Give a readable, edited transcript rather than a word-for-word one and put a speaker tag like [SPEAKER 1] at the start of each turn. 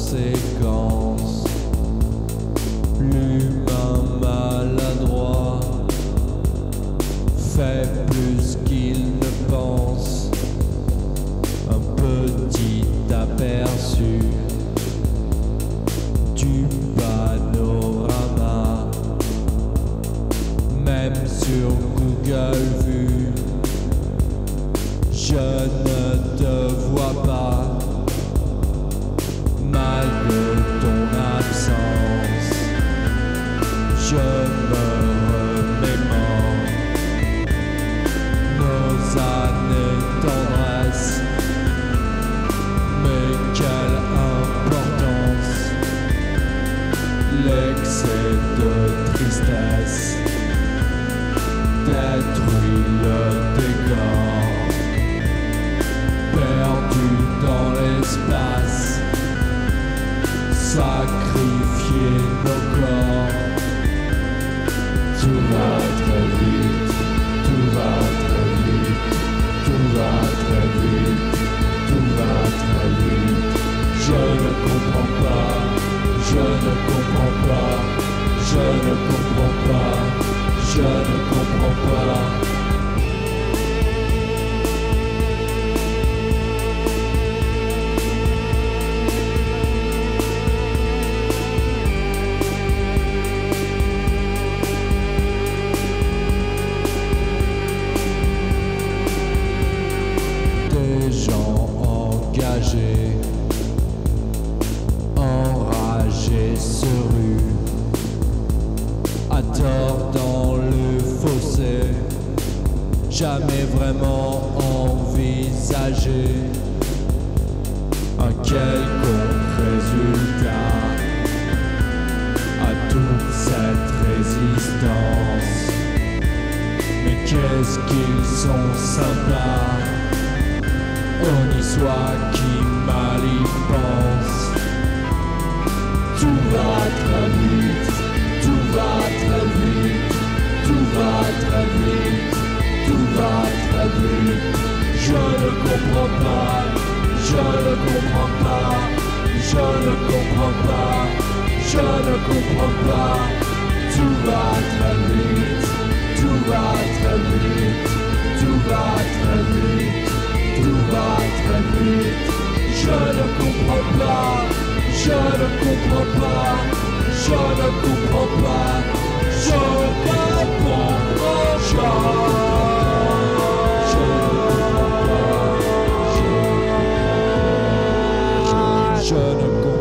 [SPEAKER 1] conséquences. L'humain maladroit fait plus qu'il ne pense. Un petit aperçu du panorama, même sur Google Vue. Je ne te vois pas, malgré ton absence. Je me remémore nos années tendresse, mais quelle importance l'excès de tristesse détruit le décor, perdu dans l'espace, sacrifier nos corps. Tout va très vite, tout va très vite, tout va très vite, tout va très vite. Je ne comprends pas, je ne comprends pas, je ne comprends pas, je ne comprends pas. Engagés, enragés se ruent, à tort dans le fossé, jamais vraiment envisagé un quelconque résultat à toute cette résistance. Mais qu'est-ce qu'ils sont sympas, on y soit qui mal y pense. Tout va très vite, tout va très vite, tout va très vite, tout va très vite. Je ne comprends pas, je ne comprends pas, je ne comprends pas, je ne comprends pas. Tout va très vite, tout va très vite, tout va très vite, tout va très vite. Je ne comprends pas, je ne comprends pas, je ne comprends pas, je ne comprends pas, je ne comprends pas.